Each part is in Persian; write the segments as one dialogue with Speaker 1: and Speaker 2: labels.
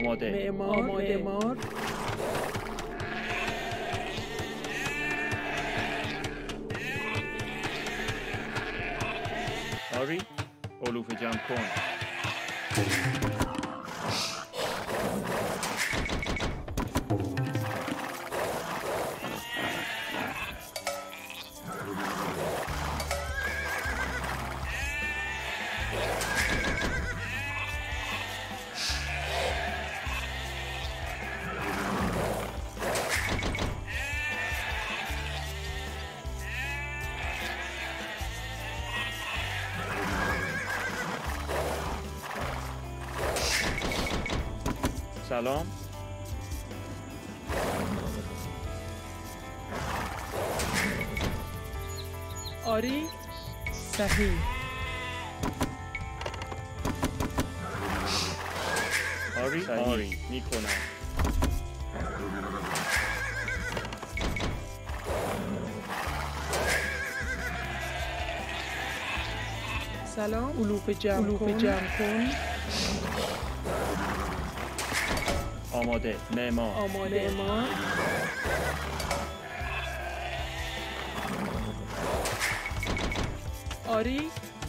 Speaker 1: آماده.
Speaker 2: معمار
Speaker 1: آری علوف جمع کن. سلام.
Speaker 2: آری صحیح.
Speaker 1: آری میکنم.
Speaker 2: سلام. علوف جمع کن.
Speaker 1: آماده. معمار.
Speaker 2: آری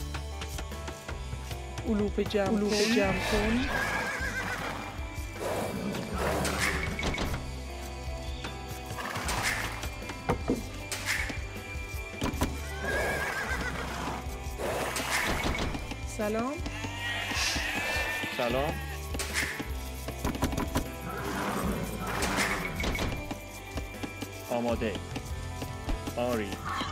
Speaker 2: علوف جمع کن. سلام.
Speaker 1: آماده. آری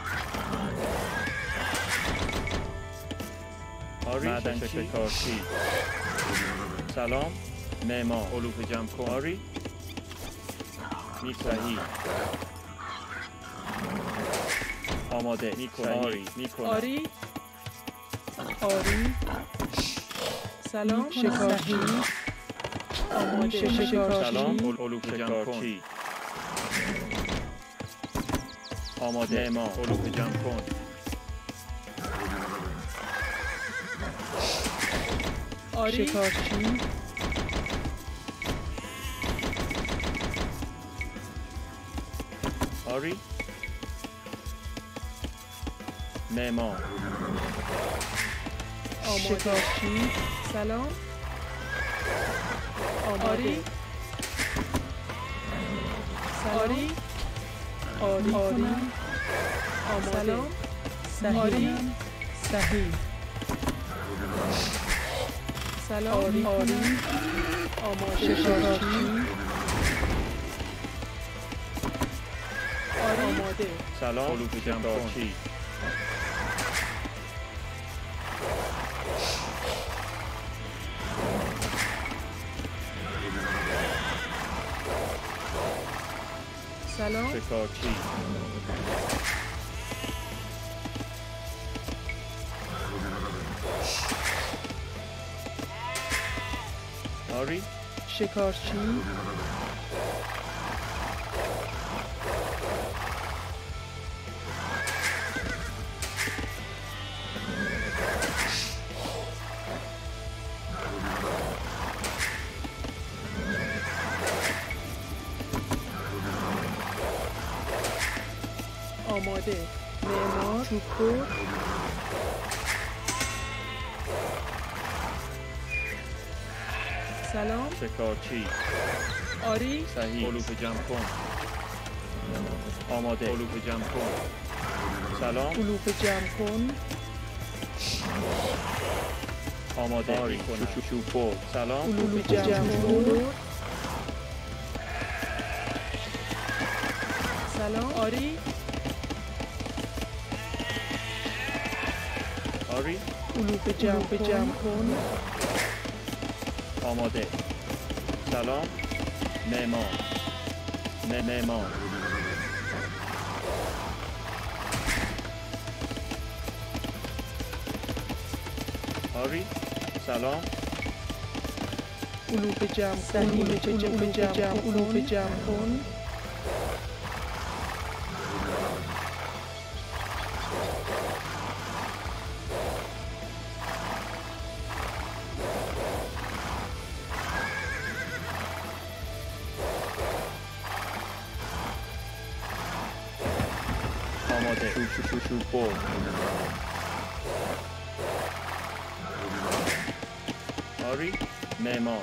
Speaker 1: معدن شکارچی. سلام. معمار. علوف جمع کن. آری صحیح. آماده. آری میکنم.
Speaker 2: آری سلام. شکارچی. آماده.
Speaker 1: سلام. علوف جمع کن. آماده. معمار. علوف جمع کن.
Speaker 2: آری شکارچی.
Speaker 1: آری معمار.
Speaker 2: شکارچی. سلام. آری آری سلام. آری صحیح. سلام. آری آماده. شکارچی. آماده.
Speaker 1: سلام. علوف جمع کن.
Speaker 2: سلام.
Speaker 1: شکارچی. آری
Speaker 2: شکارچی. آماده. معمار. چوب‌خور. سلام.
Speaker 1: شکارچی.
Speaker 2: آری
Speaker 1: صحیح. علوف جمع کن. آماده. علوف جمع کن. سلام.
Speaker 2: علوف جمع کن.
Speaker 1: آماده. آری کنم. چوب‌خور. سلام.
Speaker 2: علوف جمع کن. سلام. آری علوف جمع کن.
Speaker 1: آماده. سلام. معمار. آری سلام.
Speaker 2: علوف جمع کن. علوف جمع کن.
Speaker 1: آماده. چوب برد. آری. معمار.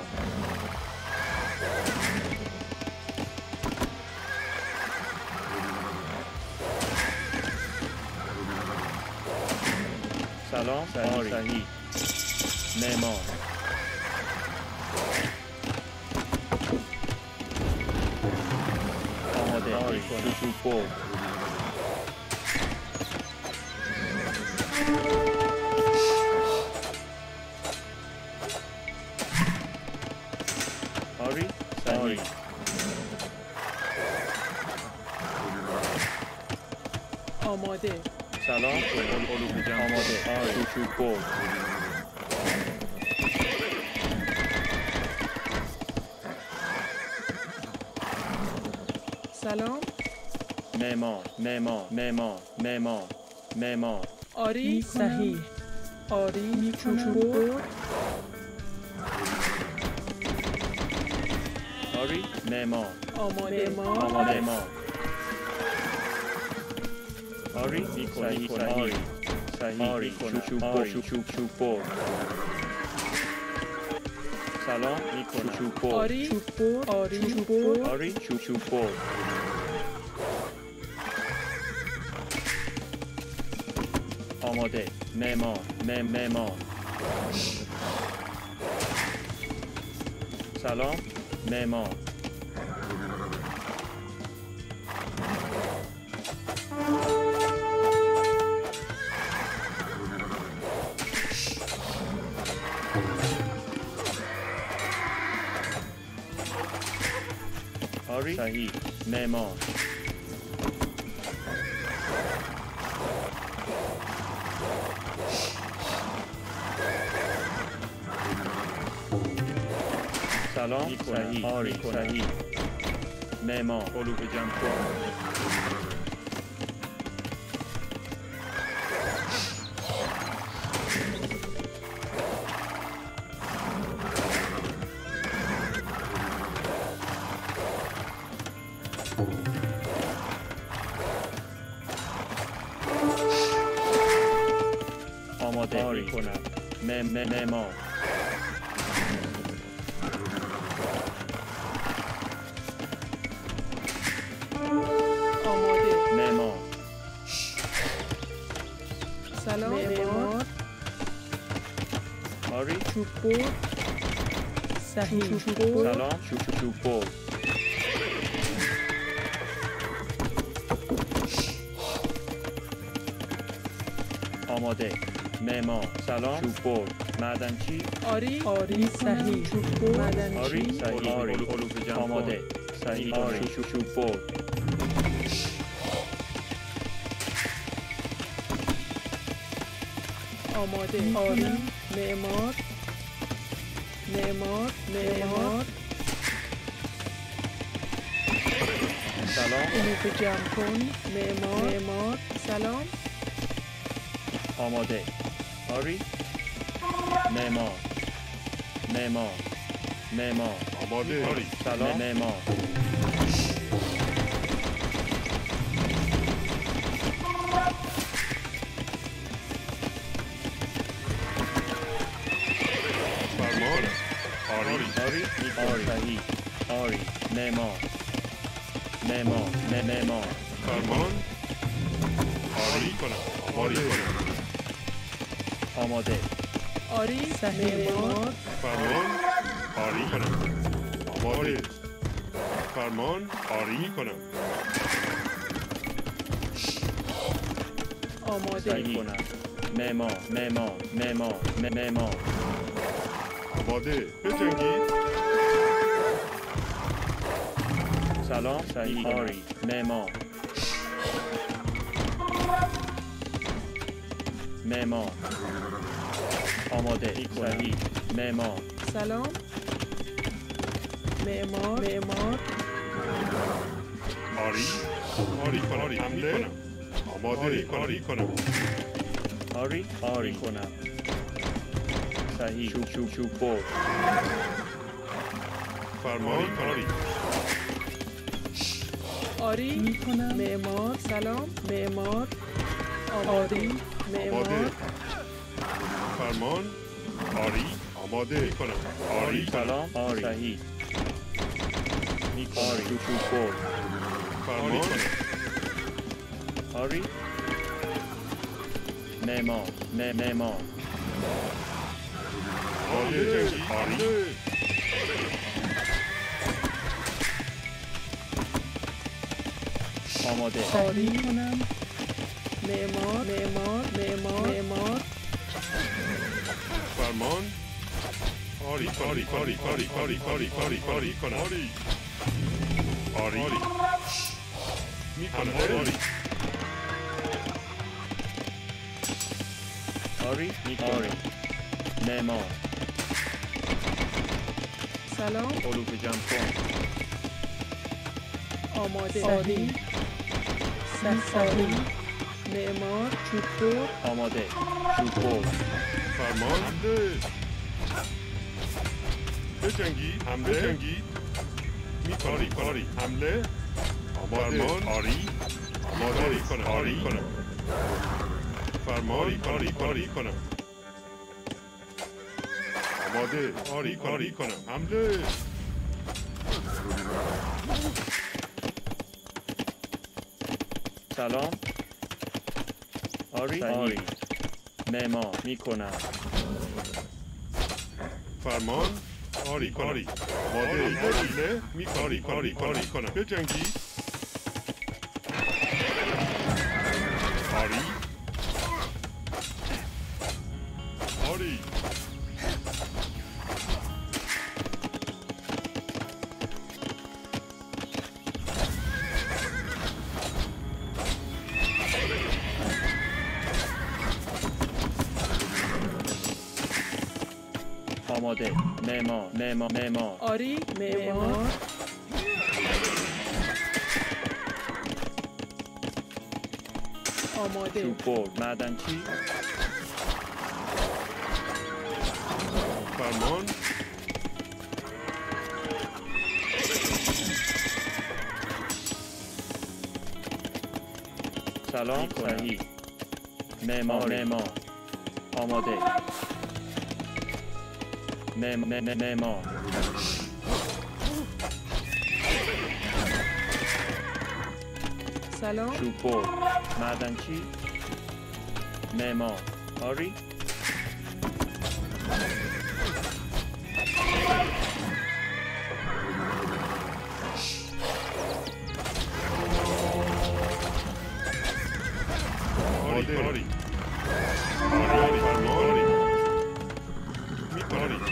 Speaker 1: سلام. صحیح. معمار. آماده. چوب برد. آری. صحیح.
Speaker 2: آماده.
Speaker 1: سلام. علوم جمع. آماده. چوب برد.
Speaker 2: سلام.
Speaker 1: معمار.
Speaker 2: آری. صحیح. آری. چوب برد.
Speaker 1: آری. معمار.
Speaker 2: آماده.
Speaker 1: معمار. آری. صحیح. چوب برد. سلام. چوب برد.
Speaker 2: آری. چوب برد. آری. چوب برد.
Speaker 1: آری. چوب برد. آماده. معمار. سلام. معمار. آری. صحیح. معمار. سلام. صحیح. آری. صحیح. معمار. علوم جمع کن. آماده می‌کنم. معمار.
Speaker 2: آماده.
Speaker 1: معمار.
Speaker 2: سلام. معمار.
Speaker 1: آری.
Speaker 2: چوب برد. صحیح. چوب برد.
Speaker 1: سلام. چوب برد. آماده. معمار. سلام. چوب برد. معدنچی.
Speaker 2: آری. آری. صحیح. چوب برد. معدنچی.
Speaker 1: آری. صحیح. علوم جمع. آماده. صحیح. آری. چوب برد.
Speaker 2: آماده. آری. معمار.
Speaker 1: سلام.
Speaker 2: علوم جمع کن. معمار. سلام.
Speaker 1: آماده. آری. معمار.
Speaker 3: آماده. آری.
Speaker 1: سلام. معمار.
Speaker 3: فرمان. آری.
Speaker 1: صحیح. آری. معمار.
Speaker 3: فرمان. آری کنم.
Speaker 1: آماده.
Speaker 2: آری. معمار.
Speaker 3: فرمان. آری کنم. آماده. فرمان. آری کنم.
Speaker 2: آماده.
Speaker 1: صحیح کنم. معمار.
Speaker 3: آماده. بجنگید.
Speaker 1: سلام. صحیح. آری. معمار. آماده. صحیح. معمار.
Speaker 2: سلام. معمار.
Speaker 3: آری. کنم. حمله. آماده. آری کنم.
Speaker 1: آری کنم. صحیح. چوب برد.
Speaker 3: فرمان. آری.
Speaker 2: آری میکنم. معمار سلام. معمار آری. معمار
Speaker 3: آماده. فرمان. آری. آماده میکنم. آری.
Speaker 1: سلام آری صحیح میکنم. شوشوبور
Speaker 3: فرمان.
Speaker 1: آری معمار معمار
Speaker 3: آماده. آری.
Speaker 1: آماده
Speaker 2: آری میکنم. معمار معمار معمار معمار
Speaker 3: فرمان. آری. آری. آری. آری. آری. آری. آری. آری کنم. آری. آری. میکنم. آری.
Speaker 1: آری آری معمار
Speaker 2: سلام.
Speaker 1: علوف جمع کن
Speaker 2: آماده. آری صحیح. معمار چوببر
Speaker 1: آماده شوبور
Speaker 3: فرمان. حمله. بجنگید. حمله. بجنگید. میکنم. آری. حمله. آماده. فرمان. آری. آماده کنم. آری کنم. فرمان. آری. آری کنم. آماده. آری. آری کنم. حمله.
Speaker 1: سلام آری آری معمار میکنم
Speaker 3: فرمان. آری. آری. آماده. حمله. میکنم. آری. آری کنم. بجنگید. آری. آری.
Speaker 1: آماده معمار
Speaker 2: آری معمار آماده.
Speaker 1: شوبور معدنچی
Speaker 3: فرمان.
Speaker 1: سلام صحیح معمار آماده معمار
Speaker 2: سلام.
Speaker 1: شوبور معدنچی معمار آری
Speaker 3: آری. آری. آری. فرمان. آری. میکنم.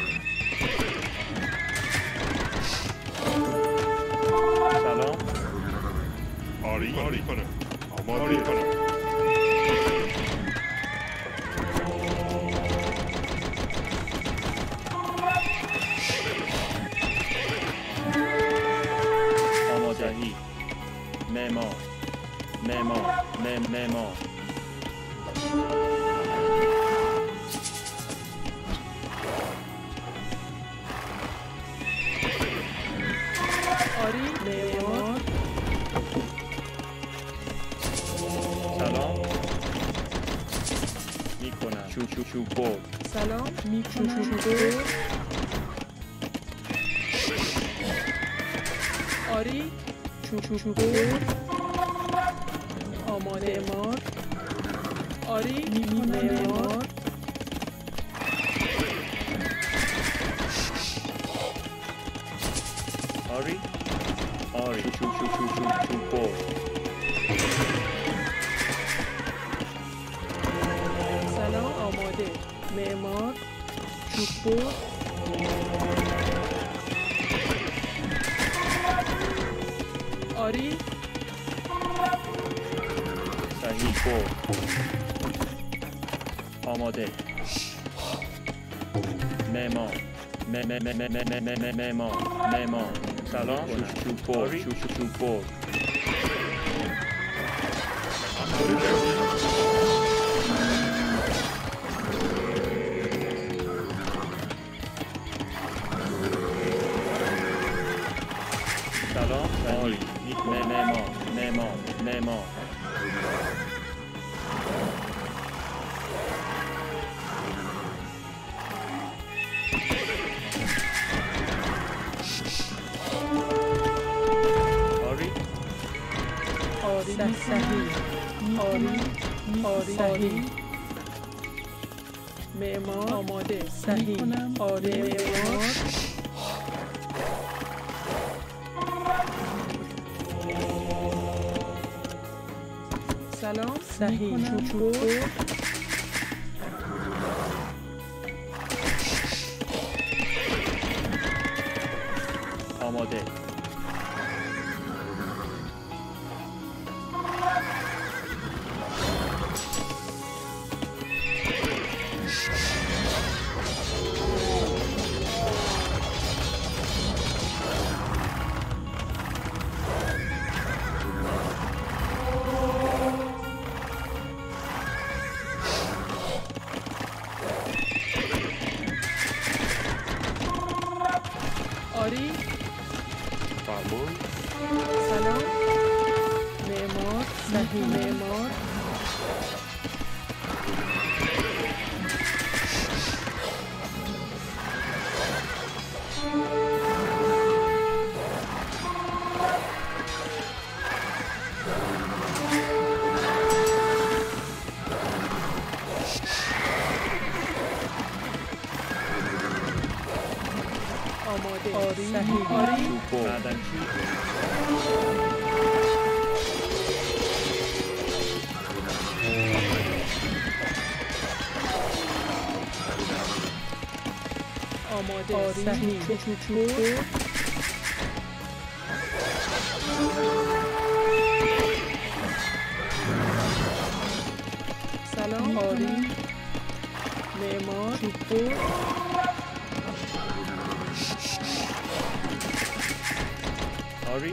Speaker 1: سلام
Speaker 3: آری. آری کنم. آماده کنم.
Speaker 1: آماده معمار
Speaker 2: آری معمار
Speaker 1: سلام میکنم شوبور
Speaker 2: سلام میکنم. چوببر آری چوببر آماده. معمار آری معمار
Speaker 1: آری شوبور
Speaker 2: سلام. آماده. معمار چوببر آری
Speaker 1: صحیح بور آماده معمار معمار سلام شوبور سلام آری معمار آری
Speaker 2: صحیح صحیح معمار آماده صحیح معمار سلام صحیح چوب
Speaker 1: آماده
Speaker 2: آری
Speaker 3: فرمان
Speaker 2: سلام معمار صحیح معمار آماده آری صحیح آری
Speaker 1: چوب معدنچی
Speaker 2: آماده آری صحیح چوب سلام آری معمار چوب
Speaker 1: آری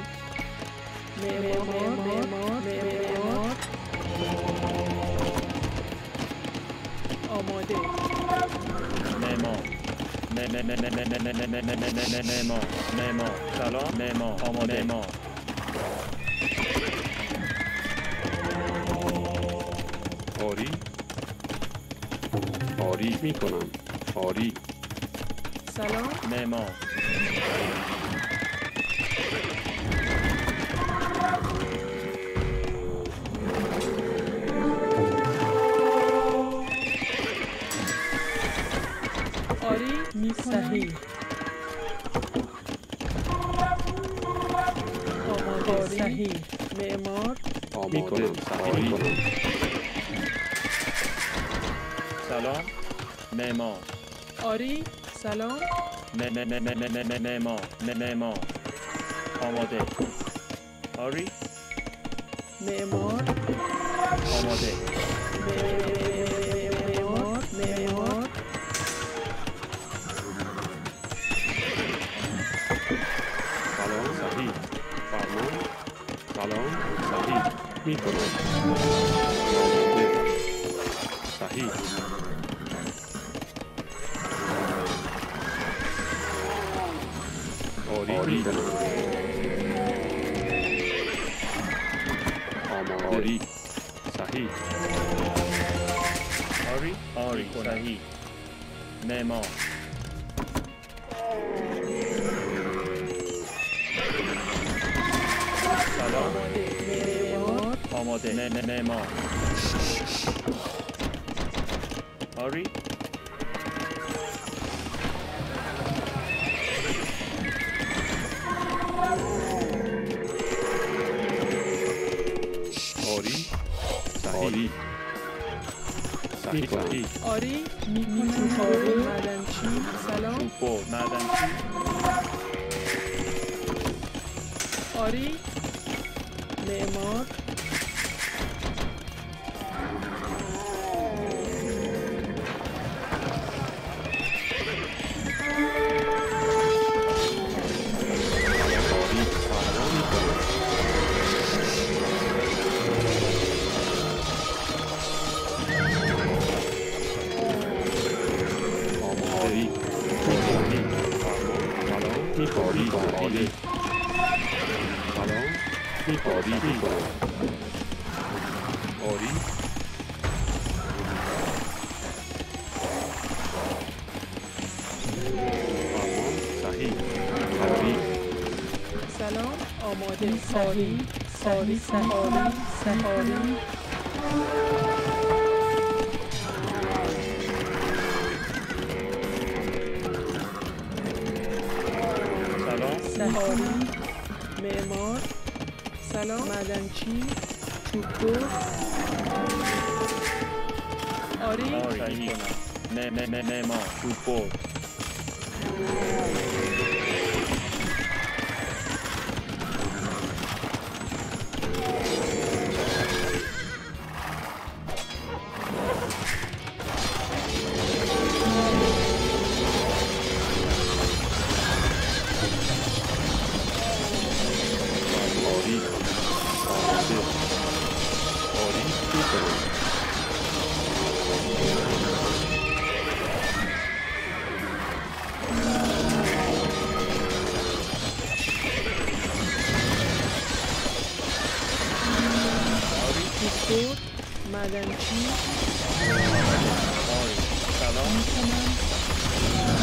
Speaker 2: معمار آماده
Speaker 1: معمار سلام معمار آماده معمار
Speaker 3: آری میکنم آری
Speaker 2: سلام
Speaker 1: معمار
Speaker 2: آری صحیح آماده صحیح معمار
Speaker 3: میکنم آری
Speaker 1: سلام معمار
Speaker 2: آری سلام
Speaker 1: معمار آماده آری
Speaker 2: معمار
Speaker 1: آماده
Speaker 2: معمار
Speaker 3: سلام صحیح فرمان سلام صحیح میکنم صحیح آری آماده صحیح
Speaker 1: آری صحیح معمار سلام آماده معمار آری
Speaker 3: صحیح صحیح
Speaker 2: آری میکنم آری معدنچی سلام
Speaker 1: چوب معدنچی
Speaker 2: آری معمار
Speaker 3: آری
Speaker 1: آری آری صحیح آری
Speaker 2: سلام آماده صحیح صحیح صحیح صحیح
Speaker 1: سلام
Speaker 2: سحاری معمار سلام معدنچی چوبدو آری
Speaker 1: صحیح معمار چوب‌بر آری آماده آری سوپر
Speaker 2: چوبدو معدنچی
Speaker 1: آری سلام